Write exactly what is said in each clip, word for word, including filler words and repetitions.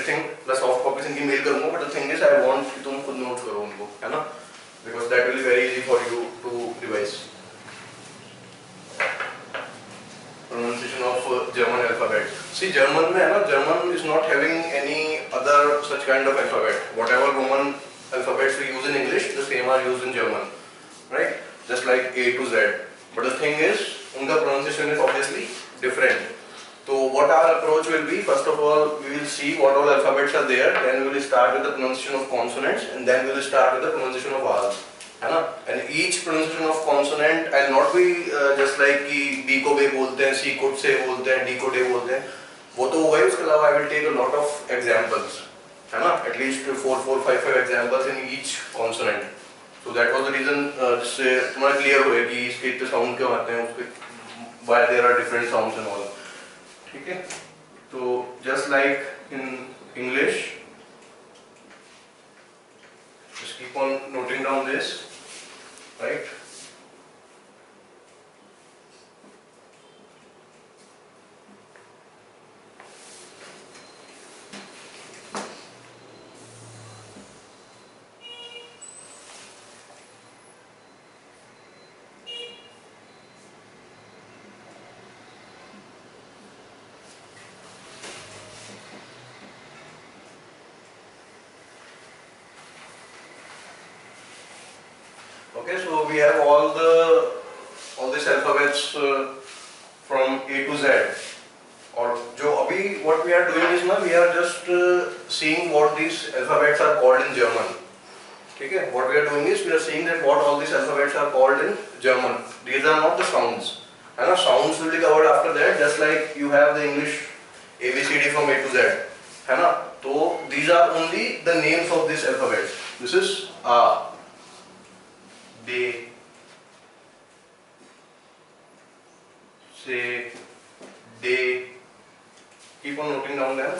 everything plus soft copies इनकी mail करूँगा, but the thing is I want कि तुम खुद notes करो उनको, है ना? Because that will be very easy for you to revise. Pronunciation of uh, German alphabet. See, German में है ना, German is not having any other such kind of alphabet. Whatever Roman alphabets we use in English, the same are used in German, right? Just like A to Z. But the thing is, उनका pronunciation is obviously different. So what our approach will be, first of all, we will see what all alphabets are there, then we will start with the pronunciation of consonants, and then we will start with the pronunciation of vowels. है ना? And each pronunciation of consonant, I'll not be uh, just like कि B को बे बोलते हैं, C को से बोलते हैं, D को डे बोलते हैं, वो तो होगा ही, उसके अलावा I will take a lot of examples, है ना? At least four, four, five, five examples in each consonant. So that was the reason uh, जिससे तुम्हारा clear होगा कि इसके इतने sound क्यों आते हैं, उसके why there are different sounds and all. ठीक है? तो just like in English, just keep on noting down this, right? Okay, so we have all the all these alphabets uh, from A to Z. और जो अभी what we are doing is ना, we are just uh, seeing what these alphabets are called in German. ठीक है? What we are doing is we are seeing that what all these alphabets are called in German. These are not the sounds. है ना? Sounds will be covered after that. Just like you have the English A B C D from A to Z. है ना? तो these are only the names of these alphabets. This is A. B, C, D. Keep on noting down there.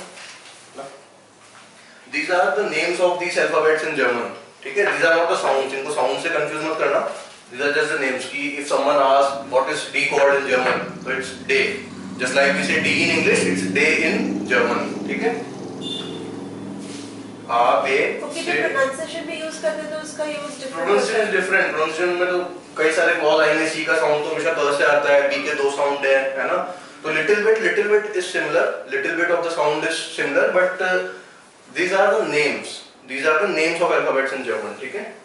These are the names of these alphabets in German. ठीक है? These are not the sounds. इनको sound से confuse मत करना. These are just the names. कि if someone asks what is D called in German, so it's day. Just like we say D in English, it's day in German. ठीक है? A, B, okay, C. pronunciation भी use करते तो उसका use different. Pronunciation is different. Pronunciation में तो कई सारे vowel आएंगे. C का sound तो हमेशा क से आता है. B के दो sound है, है ना? तो little bit, little bit is similar. Little bit of the sound is similar, but uh, these are the names. These are the names of alphabets in German. ठीक है?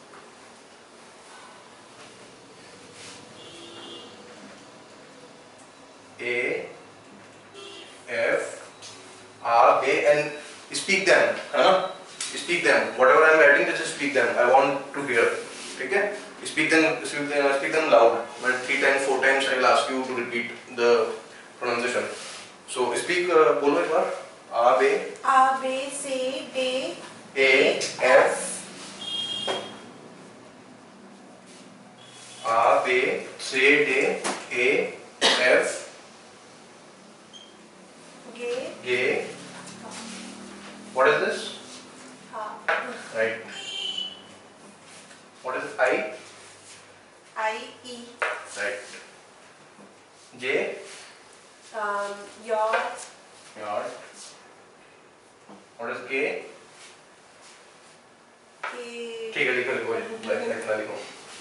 A, F, A, B, and speak them, है ना? Speak them. Whatever I am writing, just speak them. I want to hear. ठीक है? Speak them. Speak them. Speak them loud. But three times, four times, I will ask you to repeat the pronunciation. So speak. Uh, बोलो एक बार. A, B. A, B, C, D. A, F. A, B, C, D, A, F. G. G. What is this? Ha. Right. What is I? I, E. Right. J. Um, your. Yard. What is K? K. ठीक है, लिखो लिखो इतना लिखो.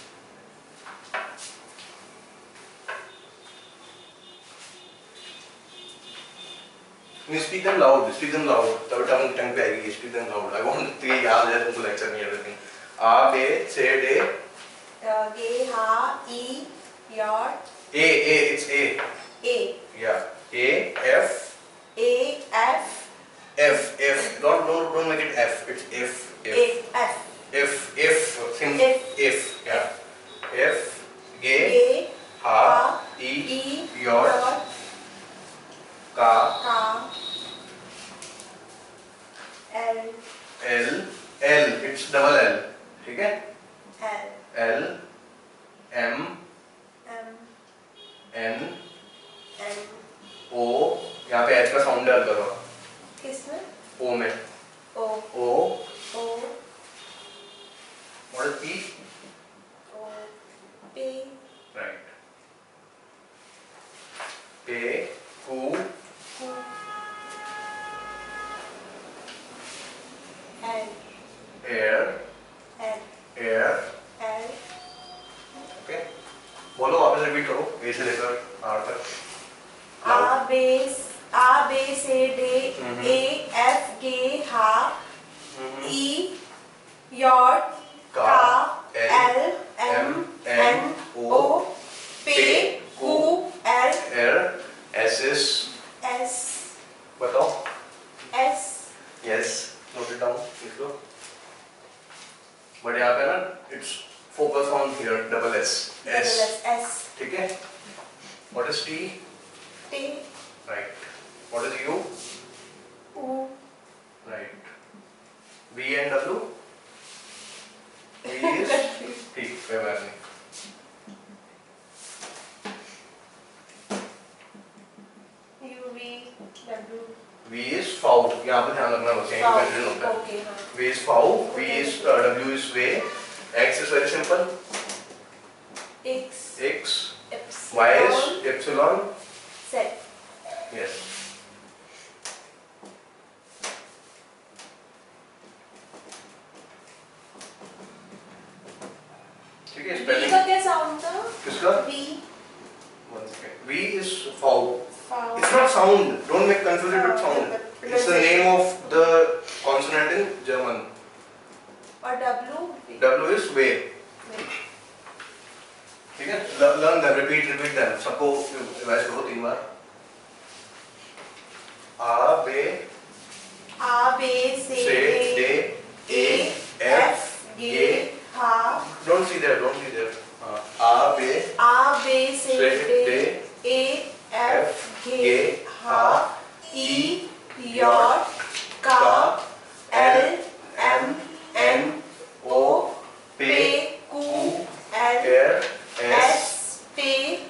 You speak them loud. Speak them loud. तब टंग टंग पे आएगी. Speak them loud. I want to याद है तुमको lecture में everything. A, B, C, D. G, Ha, E, your. A, A, it's A. A. Yeah. A, F. A, F. F, F. Don't don't don't make it F. It's F. F. F. F, F. Think F. F. Yeah. F, G, G, Ha, E, E, your, Ka, Ka, L, L, L. It's double L. ठीक है? L, L, M, M, N, N. O. यहाँ पे H का sound डाल करो. किसमें? O में. O, O. O, What is P? O, P, Right. P, Q, Q, L air, L air, L okay. बोलो वापस रिपीट करो ए से लेकर आर तक। A B A B C D hmm. E F G H hmm. I J K, K L, L M M, N O P Q R air, S is, S बताओ। S Yes, note it down, लिख लो। But यहाँ पे ना it's focus on here, double S, S, double S ठीक है? What is T? T Right. What is U? U Right. V and W? V is ठीक, कोई बात नहीं। U V W V is foul, यहाँ पे ध्यान रखना बस, यहीं पे confusion होता है। Okay, हाँ. V is foul, V is uh, W is way, X is very simple, X X, Epsilon Y is epsilon, Z yes. ठीक है, V spelling का क्या sound था? किसका? V One second. V is foul. foul. It's not sound. Don't make confuse it with sound. It's the name of the consonant in German. और W W is way. ठीक है? Learn them. Repeat, repeat them. सबको revise करो तीन बार. A, B, A B C D E F G H Don't see there. Don't see there. A, B, A B C D E F G H I J K L M N O P Q R R, S, S T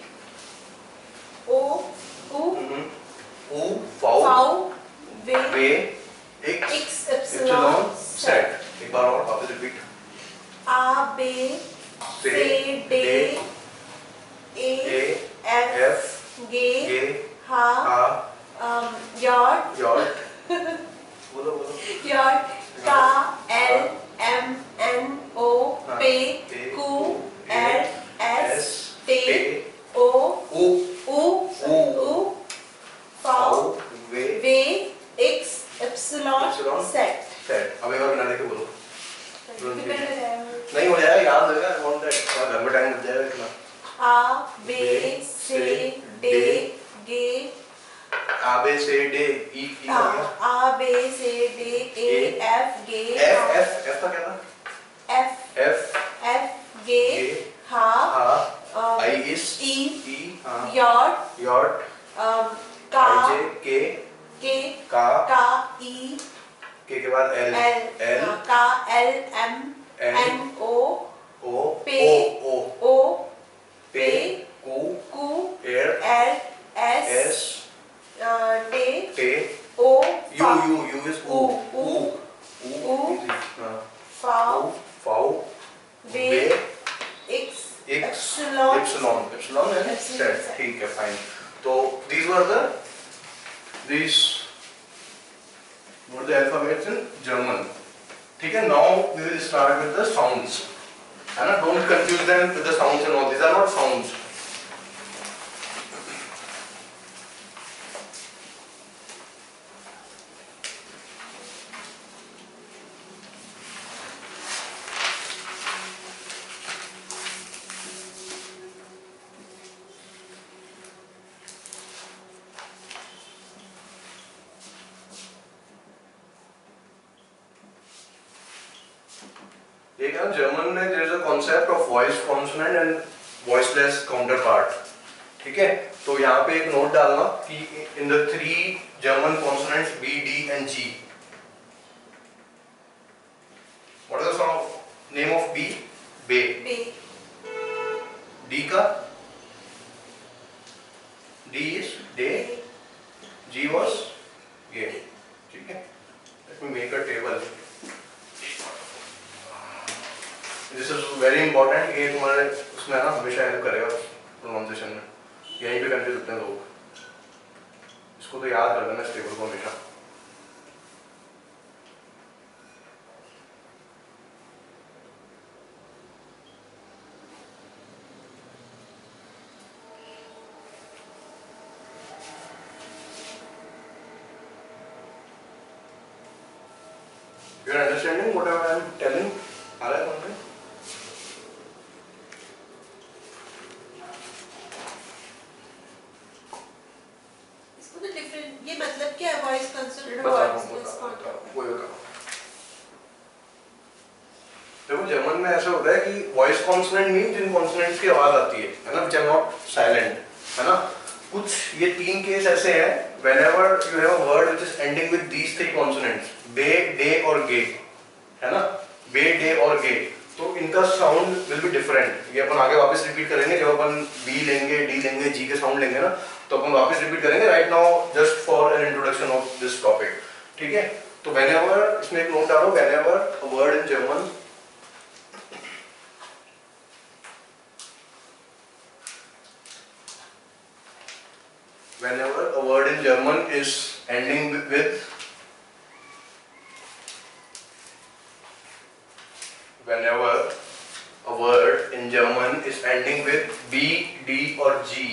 O U U, foul, V V, X, X epsilon, Epsilon Z. Z एक बार और वापस repeat. A B C D E A, F F, G G, H H, um J J, बोलो बोलो. J K L M N O P Q R S T O U, U U foul, V V, V X Epsilon Epsilon, Z Z. अब एक बार बिना देखे बोलो. नहीं हो जाएगा, याद हो जाएगा. want that. थोड़ा घर में टाइम लग जाएगा इतना. A B C D G A, B, C, D, E, E का क्या? A B C D E F G F, F, F का क्या था? F F, F G H हाँ, I is E E, हाँ, J Yacht, um I, K J, K, K K, K E K के बाद L, L L, K L M N, N O O, P O, O, O P, Q, Q R, L S S, uh, T T, O U, U, U is U, U, U, U, U, easy, हाँ, F U, foul, V V, X X, Epsilon Epsilon, Epsilon and Epsilon, Z, Z. ठीक है, fine. तो these were the these were the alphabets in German. ठीक है, now we will start with the sounds. है ना, don't confuse them with the sounds and all. These are not sounds. देखा German में there is a concept of voiced consonant and voiceless counterpart. ठीक है, तो यहाँ पे एक नोट डालना कि in the three German consonants B, D and G. What is the sound name of B? B. B D का D is day. G was ये. ठीक है. Let me make a table. This is very important. ये तुम्हारे उसमें ना हमेशा help करेगा प्रोनाउंसिएशन में. यहीं पे कंफ्यूज होते हैं लोग. इसको तो याद कर लेना इस टेबल को हमेशा. You are understanding whatever I am telling? आ रहा है समझ में? इसको तो different ये मतलब क्या है voice consonant बता रहा हूँ, voiceless बता रहा हूँ, बता रहा हूँ, consonant वही बता रहा हूँ। देखो जर्मन में ऐसा होता है कि वॉइस कॉन्सोनेंट मीन जिन कॉन्सोनेंट्स की आवाज आती है है ना, विच आर नॉट साइलेंट, है ना। कुछ ये तीन केस ऐसे हैं whenever you have a word which is ending with these three consonants, बे, डे और गे, है ना, बे, डे और गे, तो इनका साउंड विल बी डिफरेंट। ये अपन आगे वापस रिपीट करेंगे जब अपन बी लेंगे, डी लेंगे, जी के साउंड लेंगे ना, तो अपन वापस रिपीट करेंगे। Right now just for an introduction of this topic, ठीक है। तो whenever, इसमें एक नोट डालो, whenever a word in German whenever a word in German is ending with whenever a word in German is ending with B, D or G,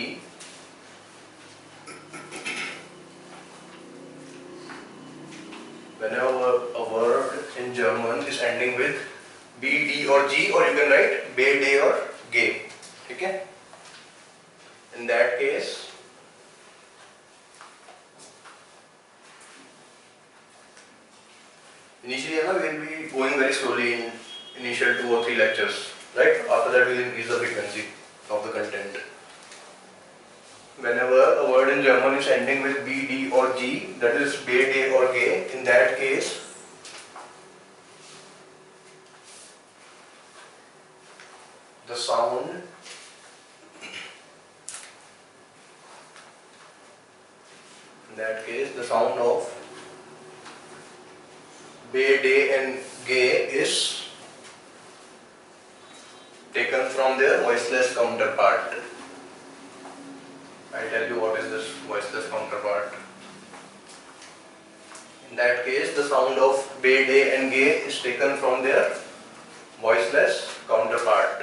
whenever a word in German is ending with B, D or G, or you can write be, de or ge, ठीक है। In that case initially we will be going very slowly in initial two or three lectures, right? After that we will increase the frequency of the content. Whenever a word in German is ending with B, D or G, that is be, de or ge, in that case the sound in that case the sound of be, de and ge is taken from their voiceless counterpart. I tell you what is this voiceless counterpart. In that case the sound of be, de and ge is taken from their voiceless counterpart.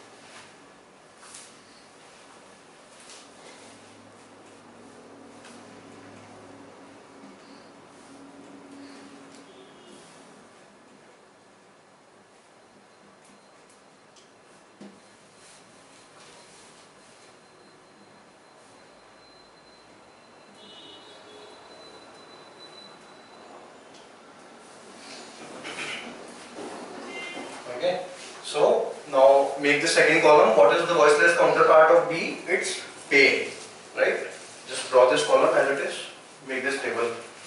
Okay, so now make the second column. What is the voiceless counterpart of B? It's pe, right? Just draw this column as it is. Make this table.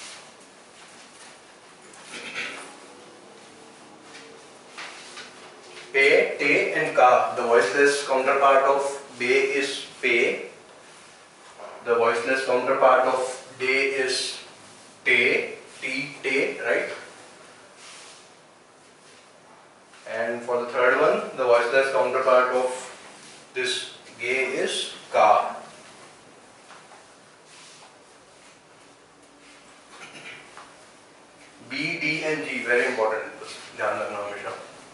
Pe, te and ka. The voiceless counterpart of be is pe. The voiceless counterpart of de is te, t, te, right? And for the third one, the voiceless counterpart of this ge is ka. B, D and G, very important. ध्यान रखना हमेशा.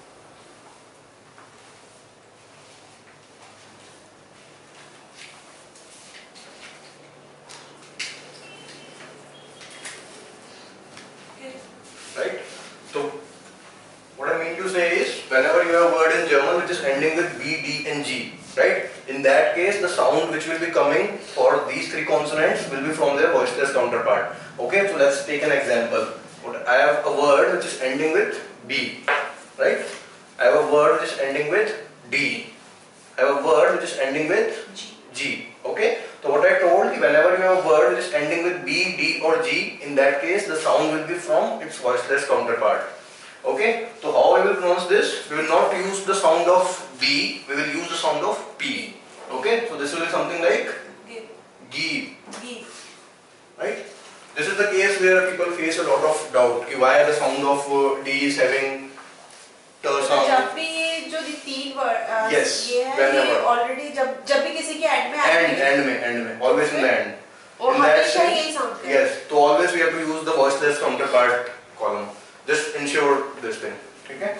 Right? So what I mean to say is, whenever you have a word in German which is ending with B, D and G, right? In that case, the sound which will be coming for these three consonants will be from their voiceless counterpart. Okay, so let's take an example. I have a word which is ending with B, right? I have a word which is ending with D. I have a word which is ending with G. G. Okay, so what I told you, whenever you have a word which is ending with B, D or G, in that case the sound will be from its voiceless counterpart. Okay, so how I will pronounce this? We will not use the sound of B, we will use the sound of P. Okay, so this will be something like G. G. Right? This is the case where people face a lot of doubt कि why the sound of uh, D is having t sound. जब भी ये जो दी तीन word Yes, ये है whenever. ये already जब जब भी किसी के एंड में End, end में, end में, always in the end. और In that हमेशा sense, यही साउंड है. yes, so always we have to use the voiceless counterpart column. Just ensure this thing. Okay?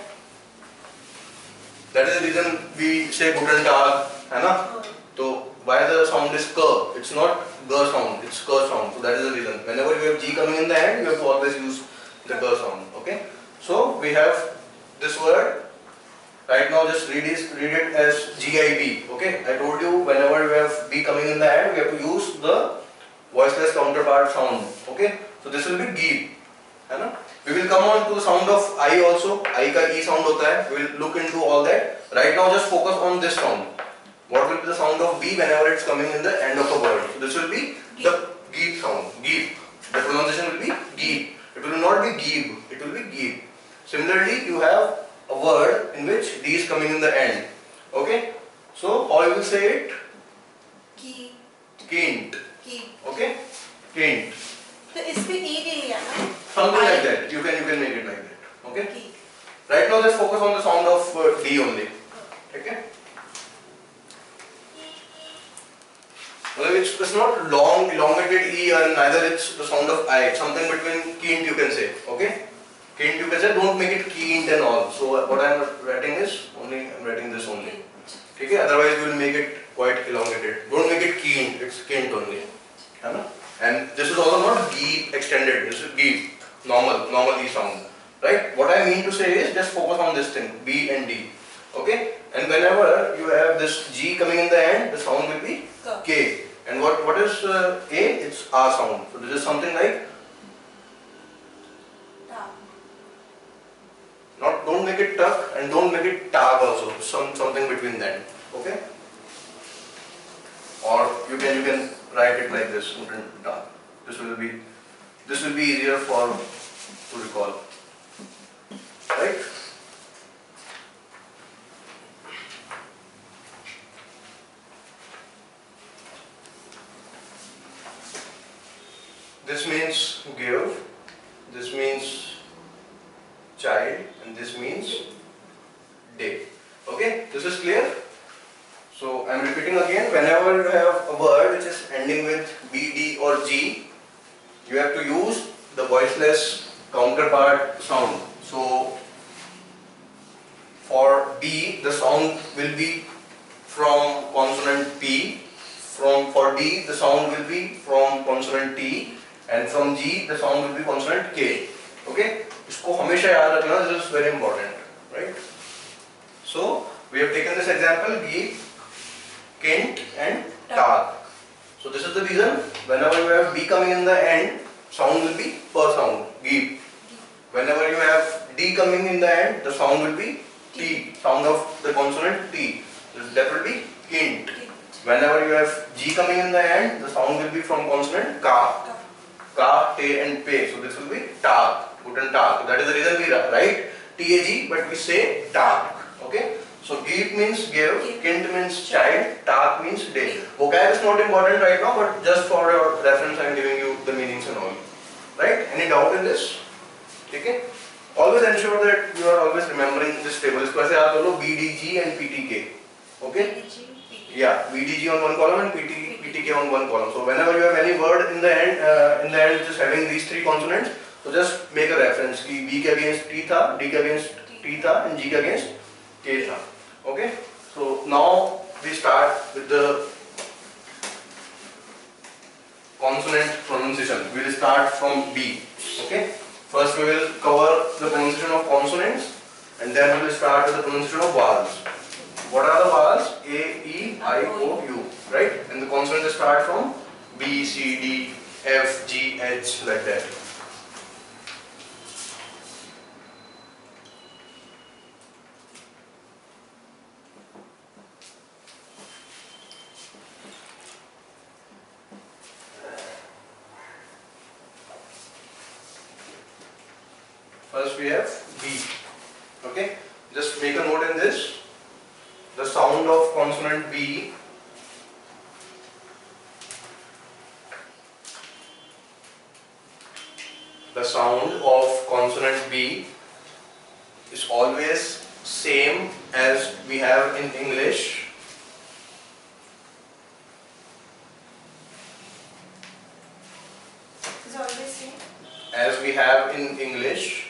That is the reason we say guten Tag, है ना? So why the sound is k? It's not g sound, it's k sound. So that is the reason. Whenever you have G coming in the end, you have to always use the g sound. Okay? So we have this word. Right now just read it, read it as G I B. Okay, I told you whenever we have B coming in the end, we have to use the voiceless counterpart sound. Okay, so this will be geeb. है ना? We will come on to the sound of I also. I का E sound होता है. We will look into all that. Right now just focus on this sound. What will be the sound of B whenever it's coming in the end of a word? So this will be the geeb sound. Geeb. The pronunciation will be geeb. It will not be geeb. It will be geeb. Similarly, you have a word in which D is coming in the end. Okay? So how you will say it? की Kint. की Okay? Kint. तो इसमें ई नहीं लिया ना Something like that. You can you can make it like that. Okay? की Right now just focus on the sound of uh, D only. Okay? Well, it's, it's not long elongated E and neither it's the sound of I. It's something between kint you can say. Okay? Kint you can say, don't make it kint and all. So what I am writing is only I am writing this only. Okay? Otherwise you will make it quite elongated. Don't make it kint. It's kint only. है ना? And this is also not geeb extended. This is geeb. Normal, normal E sound. Right? What I mean to say is just focus on this thing, B and D. Okay? And whenever you have this G coming in the end, the sound will be K. K. And what, what is uh, A? It's R sound. So this is something like, टा not don't make it tuck and don't make it tag also. Some something between them. Okay? Or you can you can write it like this. Tag. This will be this will be easier for to recall. Right? This means give, this means child, and this means day. Okay, this is clear? So I am repeating again, whenever you have a word which is ending with B, D or G, you have to use the voiceless counterpart sound. So for B, the sound will be from consonant P, from for D, the sound will be from consonant T, and from G, the sound will be consonant K. Okay? इसको हमेशा याद रखना. This is very important, right? So we have taken this example, geeb, kint, and tag. So this is the reason. Whenever you have B coming in the end, sound will be per sound, geeb. Whenever you have D coming in the end, the sound will be T, sound of the consonant T. That will be kint. Whenever you have G coming in the end, the sound will be from consonant ka. Ka, te and pe. So this will be tag. Guten Tag. That is the reason we write T A G, but we say tag. Okay? So geeb means give, kint means child, tag means day. Vocab is not important right now, but just for your reference I am giving you the meanings and all. Right? Any doubt in this? Okay? Always ensure that you are always remembering this table. इसको ऐसे याद कर लो B D G and P T K. Okay? Yeah, B D G on one column and P T K on one column. So whenever you have any word in the end, uh, in the end just having these three consonants, so just make a reference कि B के against T था, D के against T था, and G के against K था. Okay? So now we start with the consonant pronunciation. We will start from B. Okay? First we will cover the pronunciation of consonants, and then we will start with the pronunciation of vowels. What are the vowels? A, E, I, O, U. Right? And the consonants start from B, C, D, F, G, H, like that. First we have B. Okay? Just make a note in this. The sound of consonant B the sound of consonant B is always same as we have in English. Is always same. As we have in English.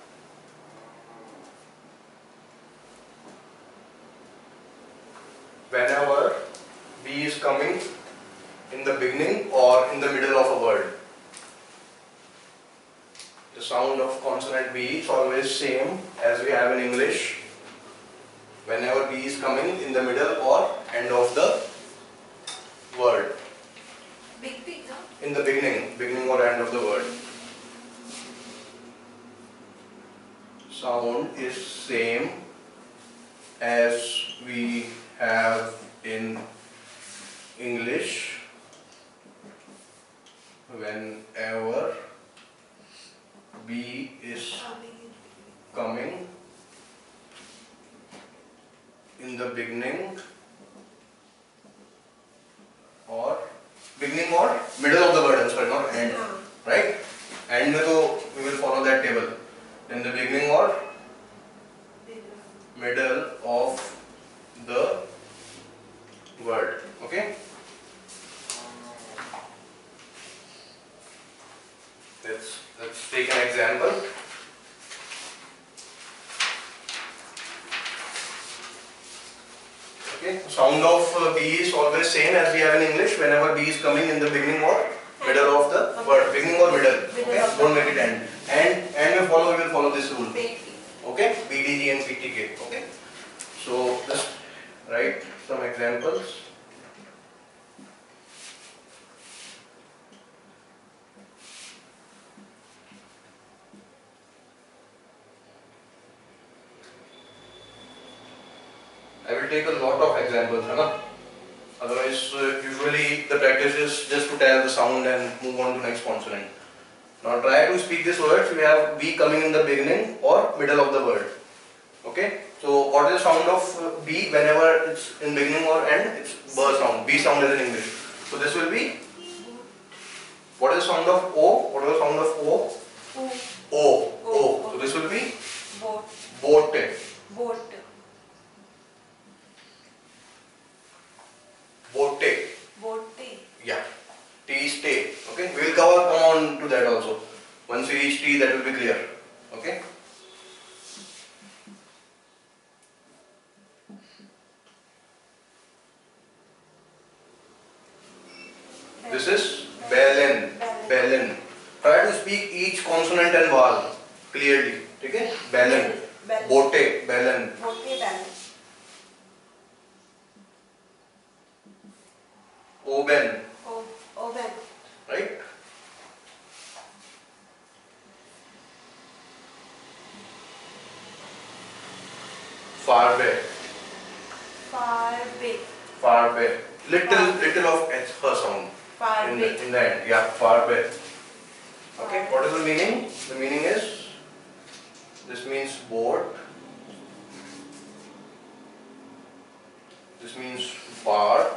Whenever B is coming in the beginning or in the middle of a word. The sound of consonant B B is always same as we have in English whenever B is coming in the middle or end of the word. Big big, no? In the beginning, beginning or end of the word. Sound is same as we have in English whenever B is coming in the beginning or beginning or middle of the word, I'm sorry, not end, right? End mein to we will follow that table. In the beginning or middle of the word, okay? Let's let's take an example. Okay, sound of uh, B is always same as we have in English whenever B is coming in the beginning or middle of the word. Beginning or middle. Okay, don't make it end. And and we follow we will follow this rule. Okay, B D G and P T K. Okay, so just write some examples. I will take a lot of examples, है ना? Otherwise, uh, usually the practice is just to tell the sound and move on to next consonant. Now try to speak these words. We have B coming in the beginning or middle of the word. Okay? So what is the sound of uh, B whenever it's in beginning or end? It's B sound. B sound is in English. So this will be. What is the sound of O? What is the sound of O? O. O. So this will be. Boat. Boat. Boat. Bote. Boat. Yeah. T is stay. Okay. We will cover come on to that also. Once we reach T, that will be clear. Okay. This is belen. Belen. Try to speak each consonant and vowel clearly. Okay. Belen. Bote. Belen. Boat. Belen. Oben. Oh, oven. Right? Far away. Far away. Far away. Little, little of H, her sound. Far in away. the, in the end. Yeah, far away. Okay, what is the meaning? The meaning is, this means boat. This means bark.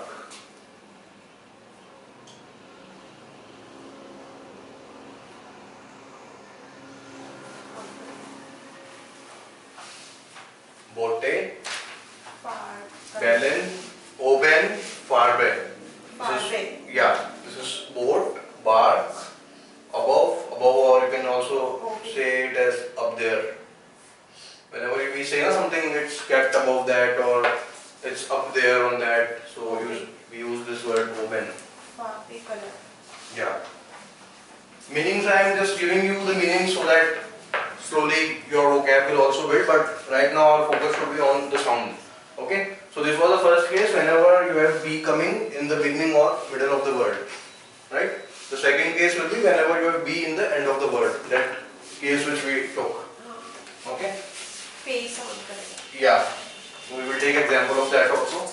Bote, Far. belen, oben, far away. Far This is, away. yeah, this is boat, bark, above, above, or you can also Okay. say it as up there. Whenever we say uh, something, it's kept above that or it's up there on that. So we use, we use this word oben. Far away color. Yeah. Meanings I am just giving you the meaning so that slowly your vocab will also build, but right now our focus should be on the sound. Okay? So this was the first case whenever you have B coming in the beginning or middle of the word. Right? The second case will be whenever you have B in the end of the word. That case which we took. Okay? Pay sound color. Yeah. So we will take example of that also.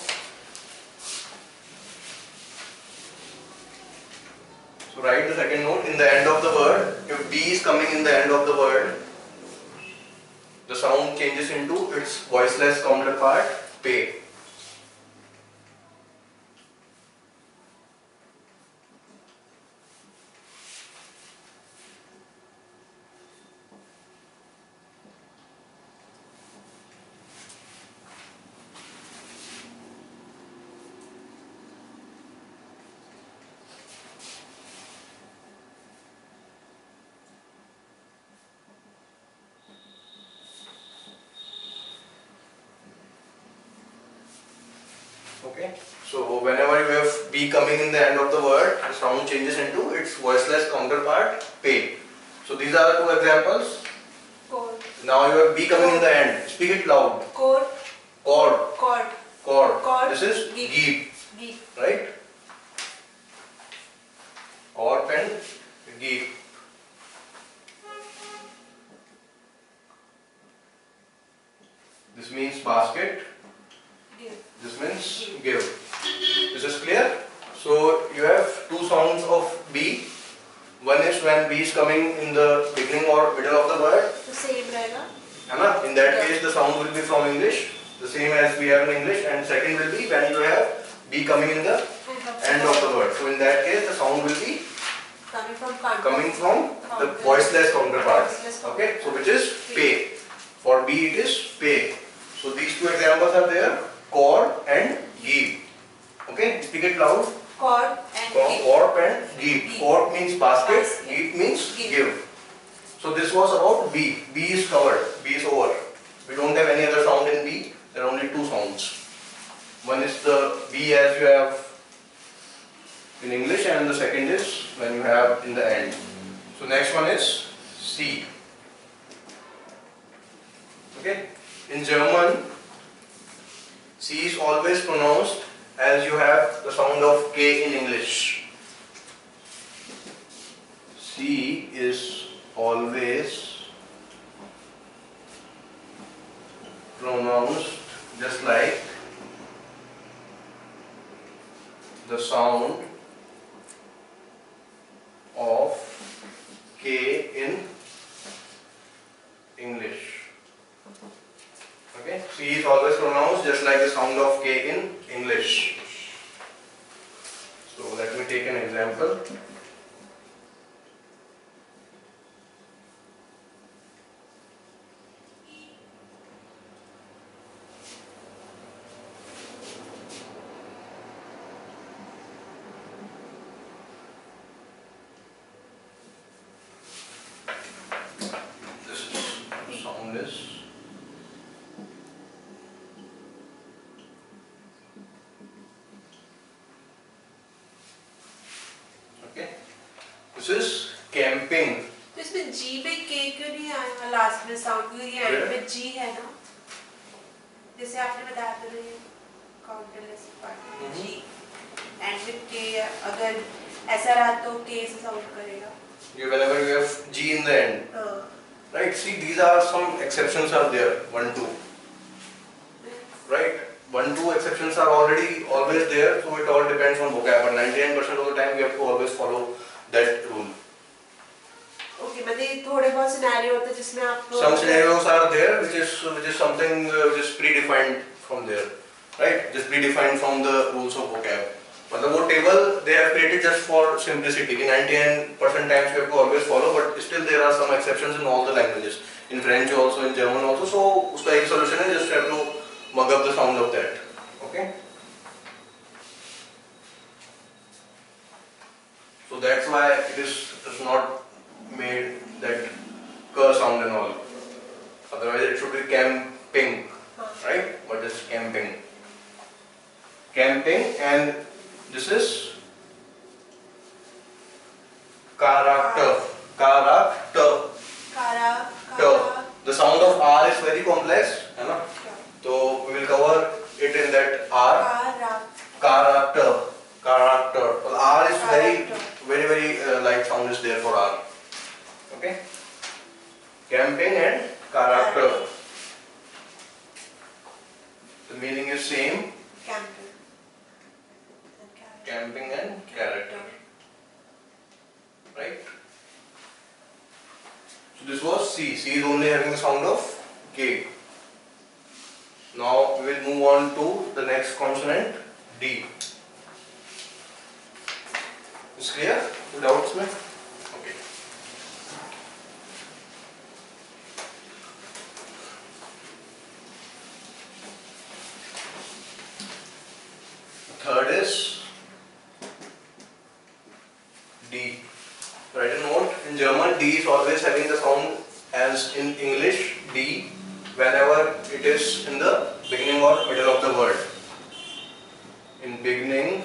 So write the second note in the end of the word. If B is coming in the end of the word, the sound changes into its voiceless counterpart, pay. Okay, so whenever you have B coming in the end of the word, the sound changes into its voiceless counterpart, pay. So these are two examples. Coat. Now you have B coming in the end. Speak it loud. Cord. Cord. Cord. Cord. Cord. This is Geep. geep. Geep. Right? Cord and geep. This means basket. Give. This means give. This is clear? So you have two sounds of B. One is when B is coming in the beginning or middle of the word. तो same रहेगा. है ना? In that Yeah. case the sound will be from English, the same as we have in English, and second will be when you have B coming in the end of the word. So in that case the sound will be Coming from counter. coming from the Counter. voiceless counterpart. Voiceless Okay, counterpart. so which is pay. For B it is pay. So these two examples are there, cord and give. Okay, speak it loud. Cord and Cord give. cord and give. Give. Cord means basket, Basket. give means Give. give. So this was about B. B is covered. B is over. We don't have any other sound in B. There are only two sounds. One is the B as you have in English, and the second is when you have in the end. So next one is C. Okay. In German, C is always pronounced as you have the sound of K in English. C is always pronounced just like the sound of K in English. Okay, C is always pronounced just like the sound of K in English. So let me take an example. This is sound is okay. This is camping. तो इसमें G में K क्यों नहीं आया last में sound क्योंकि ये and में G है ना जैसे आपने बताया था ना ये काउंटरलेस पार्ट G एंड में K अगर ऐसा रहा तो K से साउंड करेगा You whenever you have G in the end, हाँ right? See, these are some exceptions are there. One, two, right? One, two exceptions are already always there. So it all depends on vocab. But ninety-nine percent of the time we have to always follow that rule. Okay मतलब थोड़े बहुत scenario होते हैं जिसमें आप Some scenarios are there, which is which is something uh, which is predefined from there, right? Just predefined from the rules of vocab. मतलब वो table they have created just for simplicity. In ninety-nine percent times we have to always follow, but still there are some exceptions in all the languages. In French also, in German also. So उसका एक solution है, just have to mug up the sound of that. Okay. So that's why it is it's not made that k sound and all. Otherwise it should be camping, right? But it's camping. Camping, and this is character. Character. कारा T. The sound of R is very complex, है ना? So we will cover it in that R. कारा Character. Character. Well, R is very, Character. very, very uh, light sound is there for R. Okay. Camping and character. The meaning is same. Camper Camping and character. Right. So this was C. C is only having the sound of K. Now we will move on to the next consonant D. Is clear? No doubts, mein? Okay. Third is D. Write a note. In German, D is always having the sound as in English D whenever it is in the beginning or middle of the word. In beginning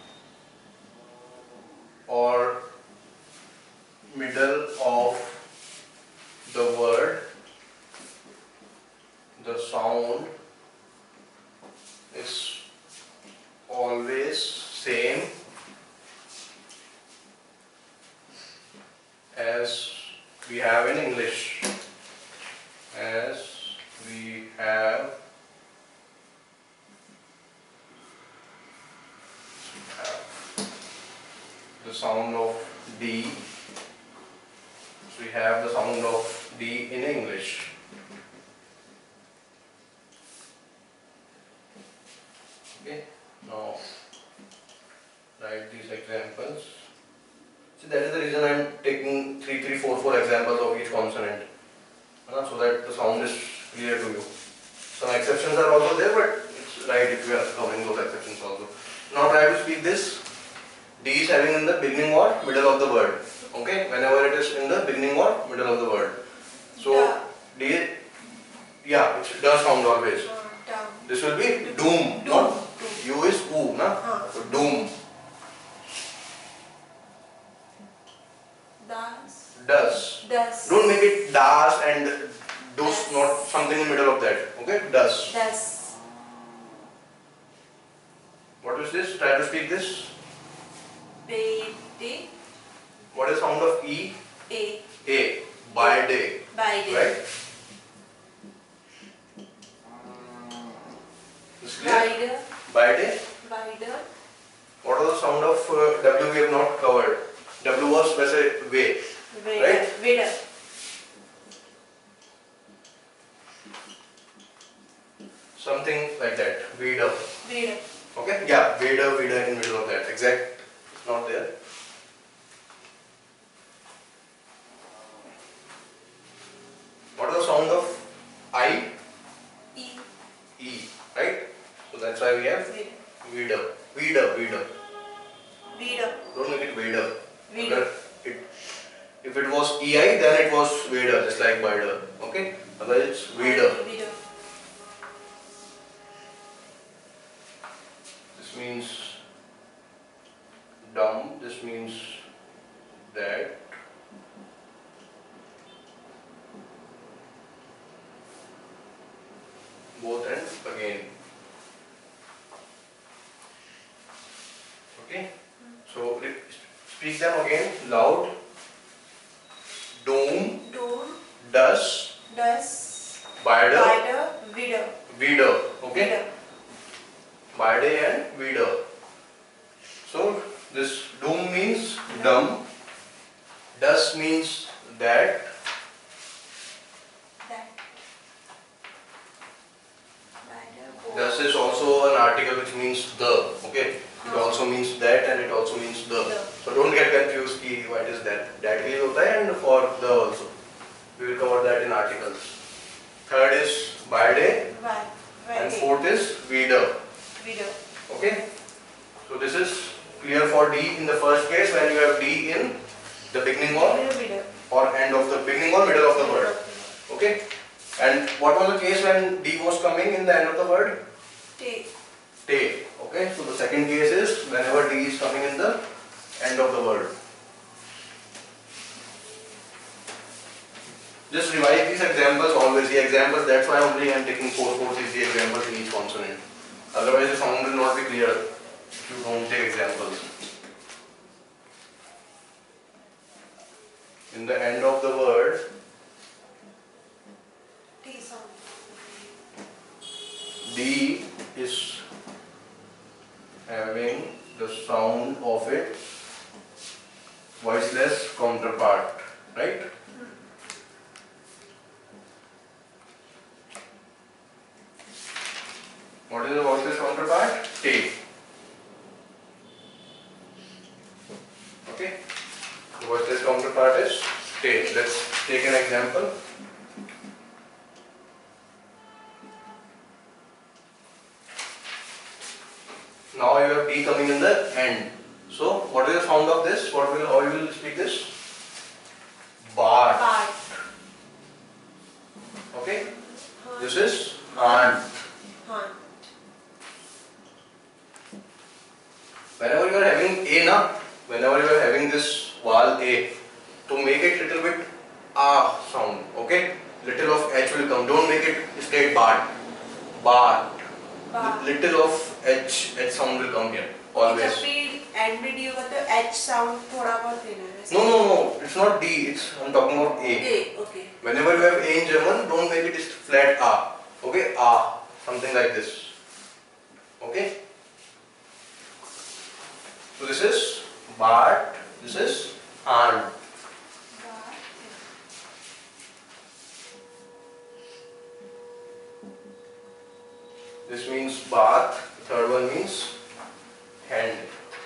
or middle of the word, the sound of D. So we have the sound of D in English. Okay, now write these examples. So that is the reason I am taking three, three, four, four examples of each consonant, uh, so that the sound is clear to you. Some exceptions are also there, but it's right if you are covering those exceptions also. Now try to speak this. D is having in the beginning or middle of the word. Okay, whenever it is in the beginning or middle of the word. So Da. D, yeah, it does sound always. Uh, down. This will be doom, not U is oo, na? Huh. So doom. Das. Does. Das. Don't make it das and dos, Das. not something in the middle of that. Okay, does. Das. What is this? Try to speak this. Bede. What is sound of E? A. A. By day. Beide. Right? Is clear? Beide. By day. Beide. What are the sound of uh, W we have not covered? W was वैसे way. Veda. Right? Veda. Something like that. Veda. Veda. Okay? Yeah, Veda, Veda in middle of that. Exact. Not there. What is the sound of I? E. E. Right? So that's why we have Veda. Veda. Veda. Veda. Veda. Don't make it Veda. Veda. It, if it was E I, then it was Veda, just like Veda. Okay? Otherwise it's Veda. Veda. This means dumb. This means that. Both and again. Okay? So re- speak them again loud. Doom, Doom. does, Das. Beide, Beide. Veda. Wieder. Okay? Veda. Beide and Wieder. So this doom means dumb. Does means that. That. Beide. Both. Does is also an article which means the. Okay? It also means that and it also means the. The. So don't get confused ki what is that. That ke liye hota hai and for the also. We will cover that in articles. Third is Beide Vai. and Vai. fourth is Wieder. Veda. Okay? So this is clear for D in the first case when you have D in the beginning or Veda. or end of the beginning or middle of the word. Okay? And what was the case when D was coming in the end of the word? Te. Te. Okay? So the second case is whenever D is coming in the end of the word. Just revise these examples always. The examples, that's why only I am taking four, four, six the examples in each consonant. Otherwise the sound will not be clear if you don't take examples. In the end of the word, T sound. D is having the sound of its voiceless counterpart, right? What is the voiceless counterpart? T. Okay? The voiceless counterpart is T. Let's take an example. Now you have D coming in the end. So what is the sound of this? What will how you will speak this? Bart. Bart. Okay? Hunt. This is aunt. Hunt. Whenever you are having A na, whenever you are having this vowel A, to make it little bit ah sound, okay? Little of H will come. Don't make it straight Bart. Bart. Bart. Little of H, H sound will come here. Always. जब भी and में D होगा तो H sound थोड़ा बहुत देना है वैसे। No, no, no. It's not D. It's I'm talking about A. A, okay. Whenever you have A in German, don't make it flat A. Okay? A. Something like this. Okay? So this is Bart This is hand. This means bath. The third one means hand.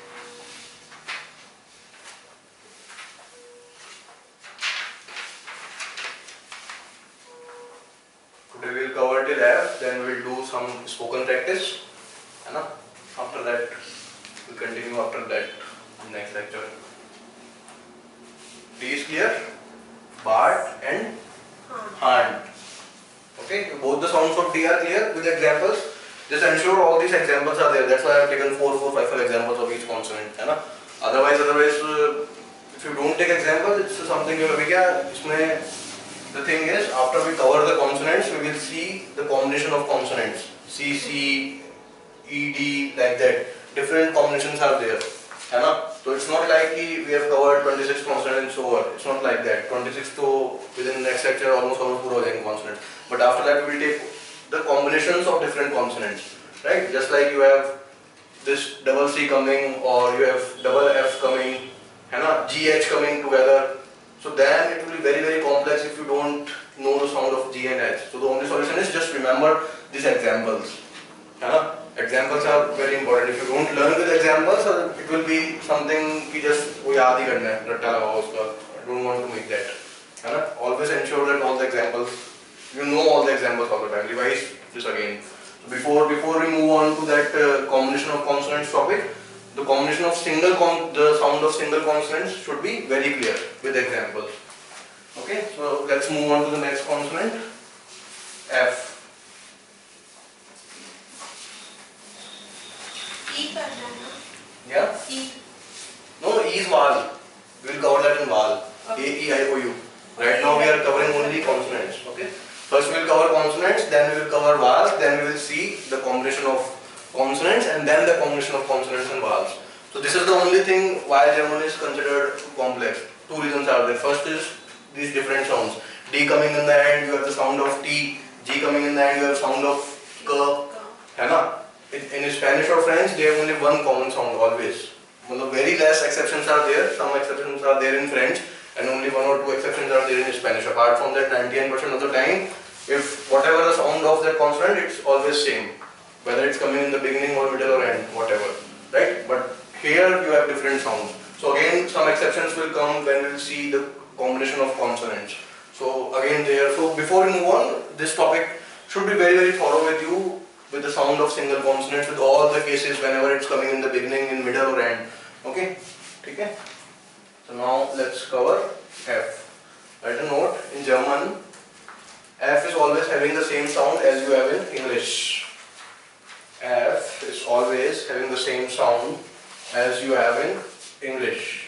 Today we will cover till F, then we will do some spoken practice. And after that, we will continue after that next lecture. D is clear? Bat and hand. Okay, both the sounds of D are clear with examples. Just ensure all these examples are there. That's why I have taken four, four, five, five examples of each consonant. है ना? Otherwise, otherwise, uh, if you don't take examples, it's something you will be. इसमें the thing is, after we cover the consonants, we will see the combination of consonants. C, C, E, D, like that. Different combinations are there. है ना? So it's not like we have covered twenty-six consonants over. It's not like that. twenty-six तो within the next lecture almost almost पूरा हो जाएंगे consonants. But after that we will take the combinations of different consonants, right? Just like you have this double C coming, or you have double F coming, है ना? G H coming together. So then it will be very very complex if you don't know the sound of G and H. So the only solution is just remember these examples, है ना? Examples are very important. If you don't learn with examples, it will be something कि just वो याद ही करना है, रट्टा लगाओ उसका. I don't want to make that, है ना? Always ensure that all the examples, you know all the examples all the time. Revise this again. So before before we move on to that uh, combination of consonants topic, the combination of single con the sound of single consonants should be very clear with examples. Okay, so let's move on to the next consonant, F. E करना है ना? Yeah. E. No, no, E is vowel. We will cover that in vowel. Okay. A, E, I, O, U. Right now we are covering only consonants. Okay. First we will cover consonants, then we will cover vowels, then we will see the combination of consonants, and then the combination of consonants and vowels. So this is the only thing why German is considered complex. Two reasons are there. First is these different sounds. D coming in the end, you have the sound of T. G coming in the end, you have sound of K. है ना? In, in Spanish or French, they have only one common sound always. मतलब very less exceptions are there. Some exceptions are there in French, and only one or two exceptions are there in Spanish. Apart from that, ninety-nine percent of the time, if whatever the sound of that consonant, it's always same. Whether it's coming in the beginning or middle or end, whatever, right? But here you have different sounds. So again, some exceptions will come when we will see the combination of consonants. So again there, so before we move on, this topic should be very very thorough with you, with the sound of single consonants, with all the cases whenever it's coming in the beginning, in middle or end. Okay? Okay? So now let's cover F. Write a note, in German, F is always having the same sound as you have in English. F is always having the same sound as you have in English.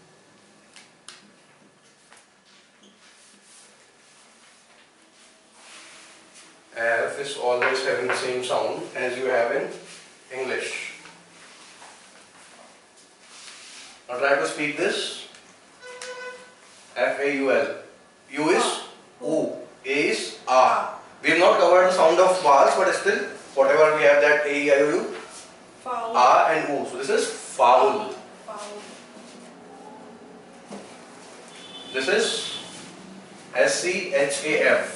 F is always having the same sound as you have in English. Now try to speak this. F A U L. U is U. A is A. We have not covered the sound of vowels, but still, whatever we have, that A, E, I, O, U, Foul. A and U. So this is foul. Foul. This is S C H A F.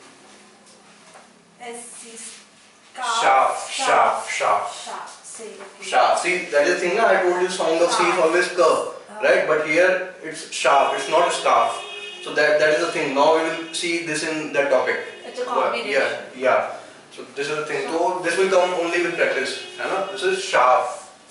S C. Sharp, sharp, sharp. Sharp. Say okay. Sharp. See, that is the thing, na? I told you sound of C is always curve, right? But here it's sharp, it's not scarf. So that, that is the thing. Now we will see this in that topic. It's a combination. Yeah, yeah. So this is the thing. So this will come only with practice. है ना? This is sharp.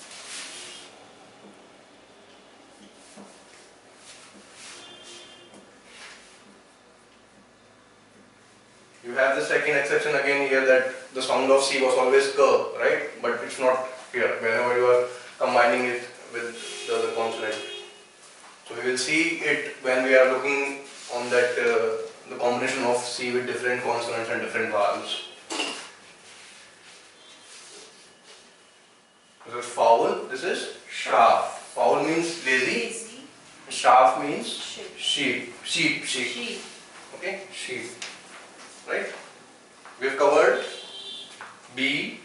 You have the second exception again here, that the sound of C was always curve, right? But it's not here whenever you are combining it with the other consonant. So we will see it when we are looking on that uh, the combination of C with different consonants and different vowels. This is foul, this is sharp. Foul means lazy, Lazy. sharp means Sheep. sheep, sheep, sheep. Sheep. Okay, sheep. Right? We have covered B,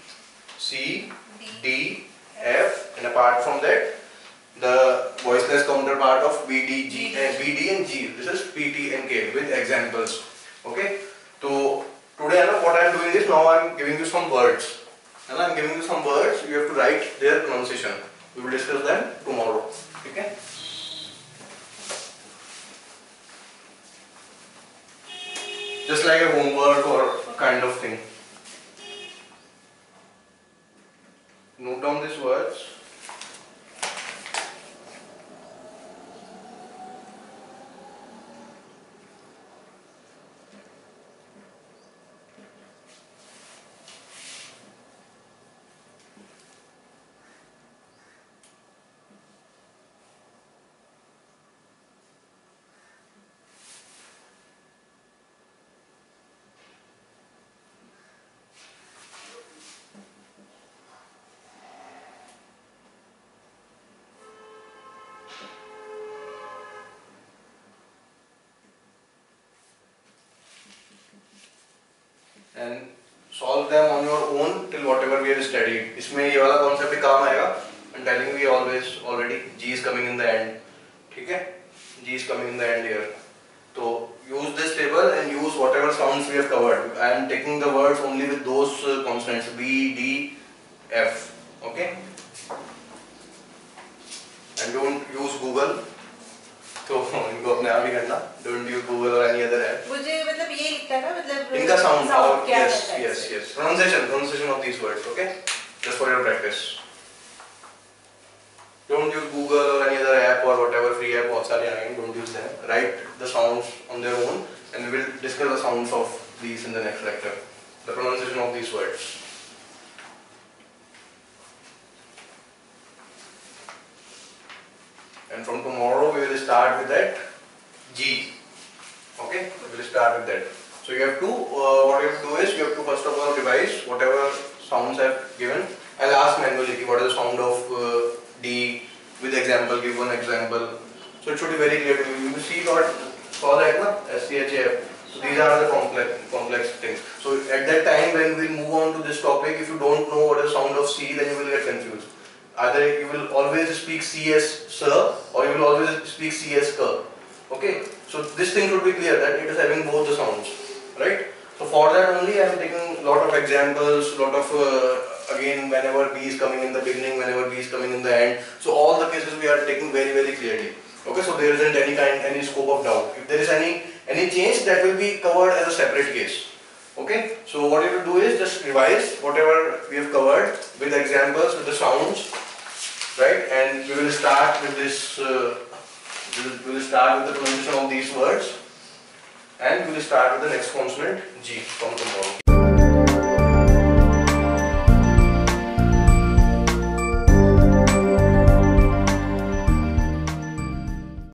C, D, F, and apart from that, the voiceless counterpart examples. Okay. So today what I am doing is now I am giving you some words. And I am giving you some words. You have to write their pronunciation. We will discuss them tomorrow. Okay. Just like a homework or kind of thing. Note down these words. And solve them on your own till whatever we have studied. इसमें ये वाला concept भी काम आएगा. I'm telling you always already. G is coming in the end. ठीक है? G is coming in the end here. So use this table and use whatever sounds we have covered. I am taking the words only with those uh, consonants B, D, F. Okay? And don't use Google. तो इनको अपने आप ही करना. Don't use Google or any other app. मुझे मतलब ये लिखता है ना मतलब इनका sound how क्या yes रहता है yes yes pronunciation pronunciation of these words. Okay, just for your practice. Don't use Google or any other app or whatever free app बहुत सारे आएंगे. Don't use them. Write the sounds on their own, and we will discuss the sounds of these in the next lecture. The pronunciation of these words. And from tomorrow we will start with that G. Okay, we will start with that. So you have to, uh, what you have to do is, you have to first of all revise whatever sounds I have given. I'll ask manually what is the sound of uh, D with example, give one example. So it should be very clear to you. You see what, saw that na? S C H A F. So these are the complex, complex things. So at that time when we move on to this topic, if you don't know what is the sound of C, then you will get confused. Either you will always speak C as sir, or you will always speak C as ka. Okay, so this thing should be clear that it is having both the sounds, right? So for that only I am taking lot of examples, lot of uh, again whenever B is coming in the beginning, whenever B is coming in the end. So all the cases we are taking very very clearly. Okay, so there isn't any kind any scope of doubt. If there is any any change, that will be covered as a separate case. Okay, so what you have to do is just revise whatever we have covered with examples, with the sounds, right? And we will start with this. Uh, We will, we will start with the pronunciation of these words, and we will start with the next consonant G from tomorrow.